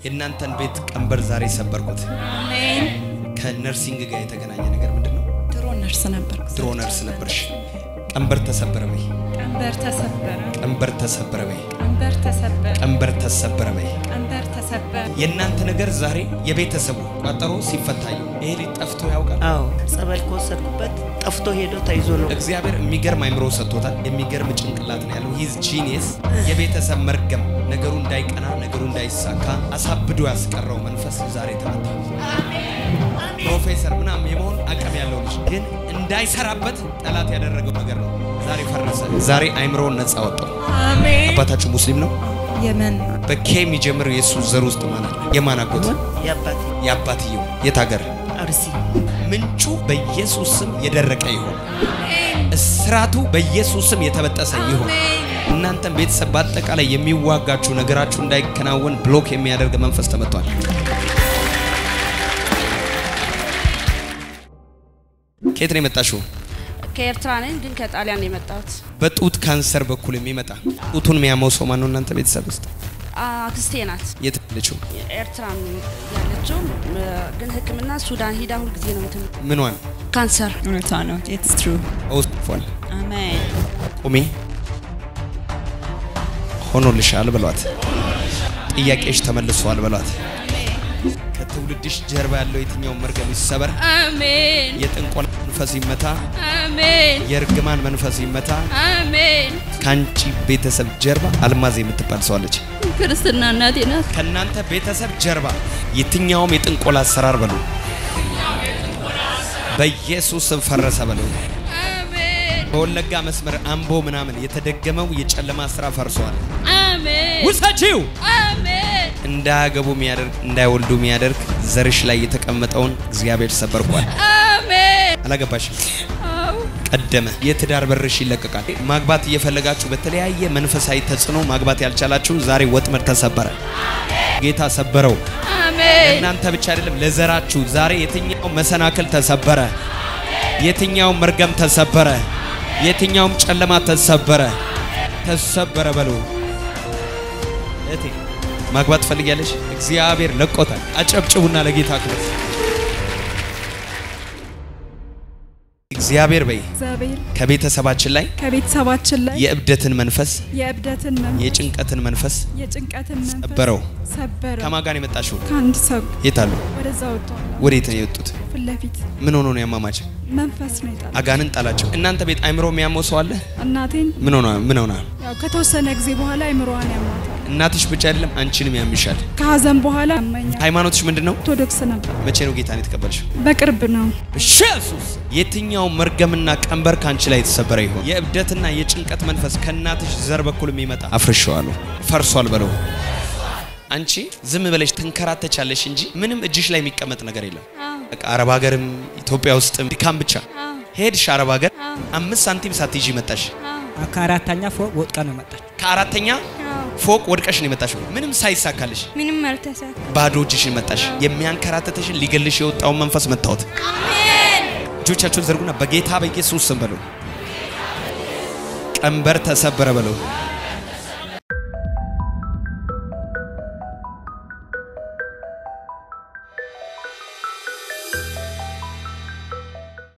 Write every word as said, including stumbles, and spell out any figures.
የእናንተን ቤት ቀንበር ዛሬ ሰበርኩት አሜን ከነርሲንግ ጋር የተገናኘ ነገር ምንድነው ድሮ ነርስ ነበርኩ ድሮ ነርስ ነበርሽ ቀንበር ተሰበረ በይ ቀንበር ተሰበረ ቀንበር ተሰበረ በይ ቀንበር ተሰበረ ቀንበር ተሰበረ በይ ቀንበር ተሰበረ የእናንተ ነገር ዛሬ የቤተሰቡ ቋጠሮ ሲፈታዩ ይሄ ሊጠፍቶ ያውቃል አዎ ጸበል ኮሰድኩበት ጠፍቶ ሄዶ ተይዞ ነው እግዚአብሔር የሚገርም አይምሮ ሰጥቶታል የሚገርም ጭንቅላት ነው ያለው ሂዝ ጂኒየስ የቤተሰብ መርገም ነገሩ እንዳይቀና ነገሩ እንዳይሳካ አሳብዶ ያስቀረው መንፈስ ዛሬ ተመታ አሜን ፕሮፌሰር ምናም የመሆን አቅም ያለው ልጅ ግን እንዳይሰራበት ጠላት ያደረገው ነገር ነው ዛሬ ፈረሰ ዛሬ አይምሮን ነፃ ወጣው አሜን አባታችሁ ሙስሊም ነው የመን በኬም ይጀምር ኢየሱስ ዘር ውስጥ ማለት የማን አጎት ያባት ያባትየው የት ሀገር አርሲ ምንጩ በኢየሱስ ስም የደረቀ ይሁን እስራቱ በኢየሱስ ስም የተበጠሰ ይሁን እናንተም ቤተሰብ በአጠቃላይ የሚዋጋችሁ ነገራችሁ እንዳይከናወን ብሎክ የሚያደርግ መንፈስ ተመቷል ከየት ነው የመጣሽው ከኤርትራ ነኝ ግን ከጣሊያን ነው የመጣሁት በጡት ካንሰር በኩል የሚመጣ ጡቱን የሚያመው ሰው ማን ነው እናንተ ቤተሰብ ውስጥ አክስቴ ናት የት ልጅው ኤርትራ ያለችው ግን ህክምና ሱዳን ሄዳ ሁሉ ጊዜ ነው እንትን ምንዋን ካንሰር እውነታ ነው it's true ኦስፎል አሜን ኦሜ ሆኖልሻል በሏት ጥያቄሽ ተመልሷል በሏት ከትውልድሽ ጀርባ ያለው የትኛው መርገም ይሰበር አሜን የጥንቆላ መንፈስ ይመታ አሜን የርግማን መንፈስ ይመታ አሜን ካንቺ ቤተሰብ ጀርባ አልማዝ የምትባል ሰው አለች ክርስትና እናቴ ናት ከናንተ ቤተሰብ ጀርባ የትኛው የጥንቆላ አሰራር በሉ በኢየሱስ ስም ፈረሰ በሉ አሜን በወለጋ መስመር አምቦ ምናምን የተደገመው የጨለማ ስራ ፈርሷል አሜን ውሰጂው አሜን እንዳያገቡ የሚያደርግ እንዳይወልዱ የሚያደርግ ዘርሽ ላይ የተቀመጠውን እግዚአብሔር ሰበርኳል አሜን አላገባሽም ቀደመ የትዳር በርሽ ይለቀቃል ማግባት እየፈለጋችሁ በተለያየ መንፈሳዊ ተጽኖ ማግባት ያልቻላችሁ ዛሬ ወጥመድ ተሰበረ ጌታ ሰበረው አሜን እናንተ ብቻ አይደለም ለዘራችሁ ዛሬ የትኛው መሰናክል ተሰበረ የትኛው መርገም ተሰበረ የትኛው ጨለማ ተሰበረ ተሰበረ በሉ እቴ ማግባት ፈልጊያለሽ እግዚአብሔር ለቆታል አጨብጭቡና ለጌታ ክብር እግዚአብሔር በይ እግዚአብሔር ከቤተሰባችን ላይ ከቤተሰባችን ላይ የእብደትን መንፈስ የእብደትን መንፈስ የጭንቀትን መንፈስ የጭንቀትን መንፈስ ሰበረው ሰበረው ከማጋን የመጣሽው ካንድ ሰው የታሉ ወደዛ ወጣው ወዴት ነው የወጡት ፍለፊት ምን ሆኖ ነው ያማማች መንፈስ ነው ይጣል አጋንን ጣላቸው እናንተ ቤት አይምሮ የሚያመው ሰው አለ እናቴን ምን ሆነ ምን ሆነ ያው ከተወሰነ ጊዜ በኋላ አይምሮዋን ያማታል እናትሽ ብቻ አይደለም አንቺንም ያምሻል ከሐዘን በኋላ ያመኛል ሃይማኖትሽ ምንድነው ኦርቶዶክስ ነበር መቼ ነው ጌታን የተቀበልሽው በቅርብ ነው ኢየሱስ የትኛው መርገምና ቀንበር ካንቺ ላይ የተሰበረ ይሁን የእብደትና የጭንቀት መንፈስ ከናትሽ ዘር በኩል የሚመጣ አፍርሻለሁ ፈርሷል በለው አንቺ ዝም ብለሽ ተንከራተቻለሽ እንጂ ምንም እጅሽ ላይ የሚቀመጥ ነገር የለም በቃ አረብ ሀገርም ኢትዮጵያ ውስጥም ድካም ብቻ ሄድሽ አረብ ሀገር አምስት ሳንቲም ሳትይጂ መጣሽ ከአራተኛ ፎቅ ወድቃ ነው መጣሽ ከአራተኛ ፎቅ ወድቀሽ ነው መጣሽ ምንም ሳይሳካልሽ ምንም አልተሳካ ባዶ እጅሽን መጣሽ የሚያንከራተተሽን ሊገልሽ የወጣው መንፈስ መታወት አሜን እጆቻችሁን ዘርጉና በጌታ በኢየሱስ ስም በሉ ቀንበር ተሰበረ በሉ